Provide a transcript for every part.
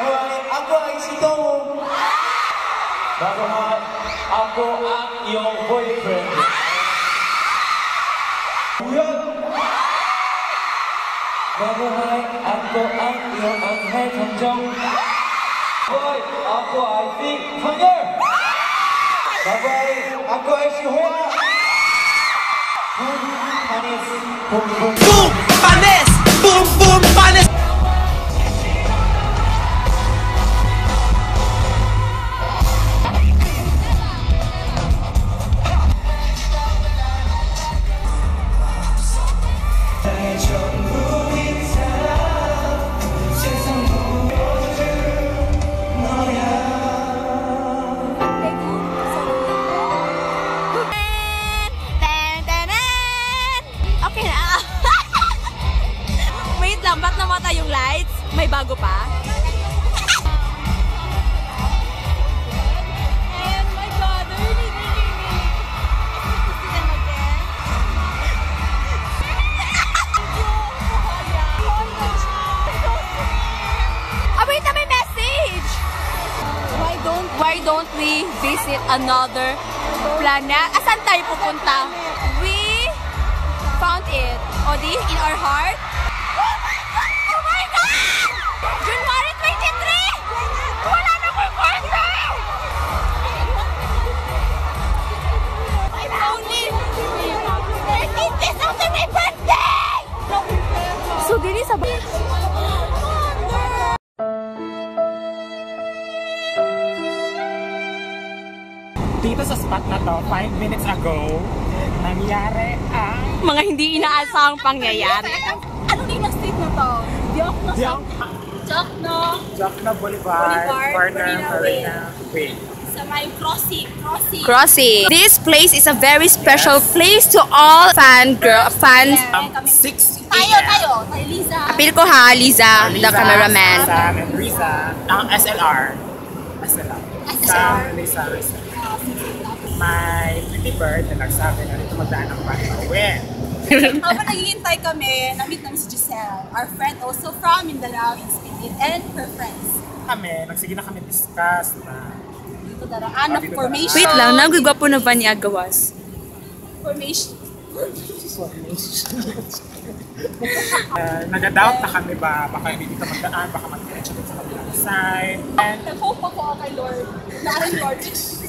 Bagoy, ako ay si Tom. Bagoy, ako ang iyong boyfriend. Buyan! Bagoy, ako ang iyong anghel Tanjong. Bagoy, ako ay si Tanjer. Bagoy, ako ay si Hoa. Boom, panis. Boom, boom, boom, panis. Boom, boom, panis. Ba't namata yung lights? May bago pa? And my God, really. Wait, may message! Why don't we visit another planet? Asan tayo pupunta? We found it. Odi, in our heart. January 23! Wala na ko kwenta! I'm only 13 days after my birthday! So, dili sa dito sa spot na to, 5 minutes ago, nangyari ang mga hindi inaasahang pangyayari. Ano din ang street na to? Jokno Boulevard, corner Marina Way. Sa may crossing. This place is a very special place to all fans. 6 Tayo, Liza. Appeal ko ha, Liza, the cameraman. Sam and Riza, ang SLR. Sam, Liza. My pretty bird na nagsabi na dito magdaan ang bata uwi. Habang naghihintay kami, na-meet namin si Giselle, our friend also from Mindanao Institute, and her friends. Nagsige na kami discuss na Dito daraan ng formation. Wait lang, nagugwapo na ba ni Agawas? Formation. Nag-doubt na kami ba, baka hindi dito magdaan, baka mag-diretso sa kabilang side. And Nag-hope ako kay Lord. Dahil Lord.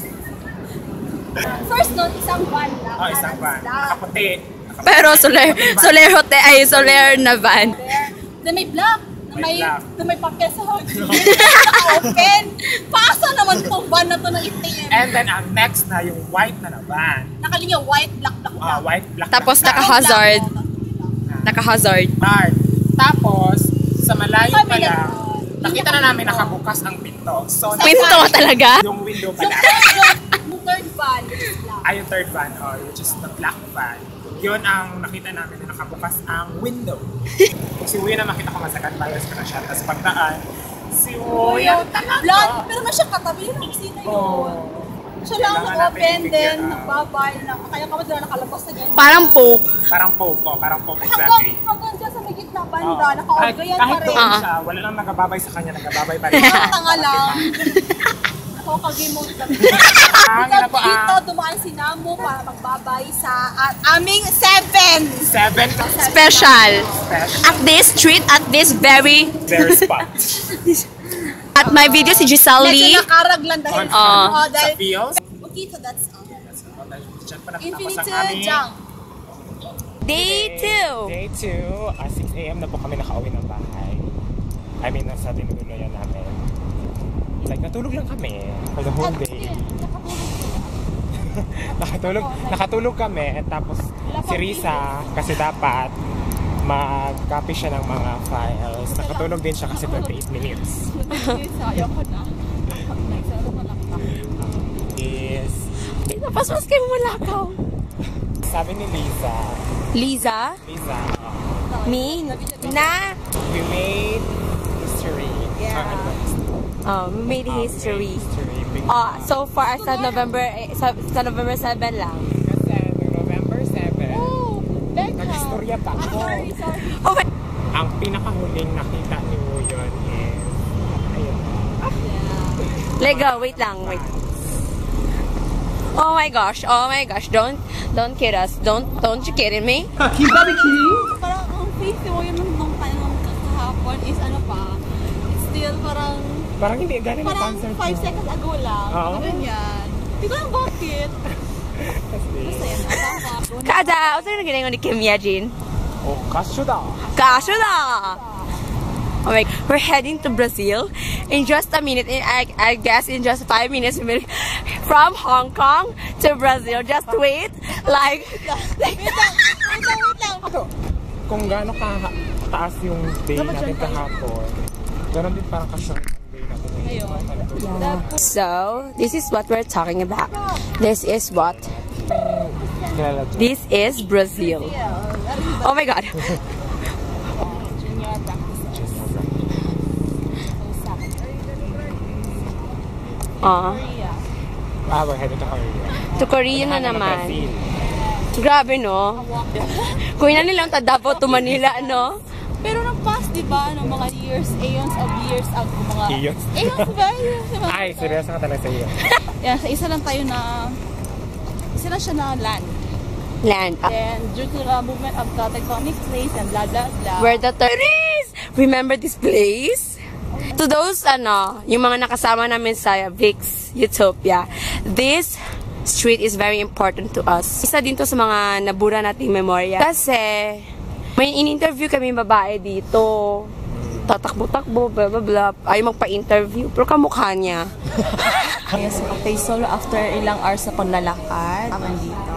First note, isang van lang. isang van, nakaputi. Pero soler na van. Na may black. May black. Na may papel sa hood. Open. Paasa naman itong van na to ng itim. And then ang next na yung white na van. Nakalinya white, black. White, black. Tapos black. naka-hazard. Naka-hazard. Tapos, sa malayo Kami pa lang, na- nakita na namin nakabukas ang pinto. So, Pinto talaga? yung window pala. Yung third van, which is black. Yung third van, which is the black van. Yun ang nakita namin na nakabukas ang window. Si Uyo na makita ko masagad bias ko na siya. Tapos pagdaan, si Uyo Blood, pero na siya katabi. Sino yun? Siya lang Kailangan nag-open natin din, i-figure out. nagbabay, kaya ka na nakalabas na ganyan. Parang poke. Parang po, exactly. Hanggang dyan sa may gitna banda, naka-orga yan pa Kahit rin. doon siya, wala lang nagababay sa kanya, nagababay pa rin. Tanga lang. Ako kagay mo. Dito dumaan si Namo para magbabay sa aming 7 Special. At this street, at this very... spot. At my video si Giselle Lee. Medyo nakaraglan dahil Sa dahil feels. okay, so that's all. Diyan pa nakatapos Infinity ang aming jump. Day 2. Day 2, 6 a.m. na po kami nakauwi ng bahay. I mean, nasa dinuluyan namin. Like, natulog lang kami for the whole day. nakatulog kami. Tapos si Risa, kasi dapat mag-copy siya ng mga files. Nakatulog din siya kasi 28 minutes. Ayoko na. Yes. Napasmas kayo malakaw. Sabi ni Liza? Liza, Me? Na? we made history. Yeah. We made history. Because So far sa November 7 lang. November 7, Oh, Becca. nag-istorya pa ako. Sorry. Oh my... Ang pinakahuling nakita ni Uyon is, ayun, Lego, wait lang, wait. Oh my gosh, don't kid us. Don't you kidding me? Parang ang face mo yun nung kahapon is ano pa, it's still parang Parang hindi galing na parang concert 5 seconds ago lang. Oo. Ganyan. Hindi ko lang bakit. Basta yan, tama. Kada, o sa'yo na ginagawa ni Kim Yajin? Oh, kasyo da. Kasyo na! Oh my, we're heading to Brazil in just a minute. I guess in just 5 minutes we'll from Hong Kong to Brazil. Just wait, like Wait lang. Kung gaano taas yung day natin kahapon, ganoon din parang kasyo day natin ngayon. so. This is what we're talking about. This is what. Kilala dyan. This is Brazil. Oh my God. We're headed to Korea. To Korea na naman. Brazil. Grabe, no? Kung ina nilang Davao to Manila, no? Pero nang past, di ba, ng mga aeons of years ago, mga... Eons? Aeons ba? Diba? Ay, seryoso ka talaga sa iyo. Yan, sa isa lang tayo na... Isa lang siya na land. Land. Then, due to the movement of the tectonic plates and blah, blah, blah. Where the tourists! Remember this place? To those, yung mga nakasama namin sa VIX Utopia, this street is very important to us. Isa din to sa mga nabura nating memorya. Kasi, may in-interview kami babae dito. Tatakbo-takbo, blah, blah, blah. Ayaw magpa-interview. Pero kamukha niya. Yes, okay. So, after ilang hours na paglalakad, naman dito.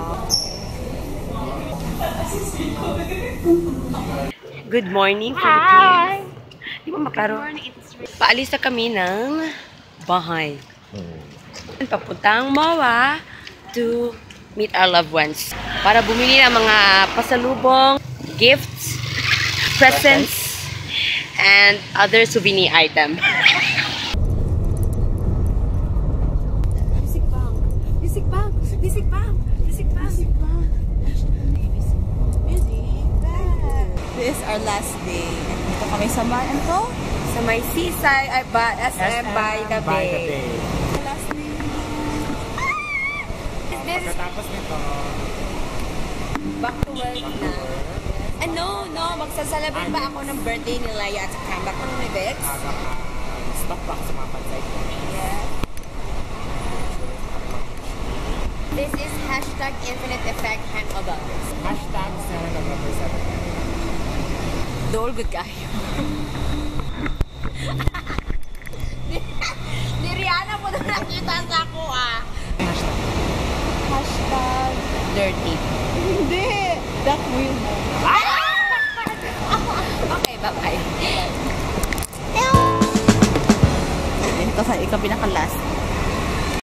Good morning, Philippines. Di ba maklaro? Paalis na kami ng bahay. Papuntang MOA to meet our loved ones. Para bumili ng mga pasalubong, gifts, presents, and other souvenir item. Bisik bang! Bisik bang! Bisik bang! Bisik bang! Bisik bang! This is our last day. Dito kami sa Maranto. Sa may seaside, ay ba, SM by the bay. Last day. Pagkatapos nito, Back to work na. No, magsasalabat ba ako ng birthday ni Laya at comeback ko ng Vex? stock pa ako sa mga pansay ko. This is hashtag infinite effect handlebar. Hashtag 7 November 7. Dol good kayo. Ni Rihanna po na nakita sa ako Hashtag Dirty. Hindi. That will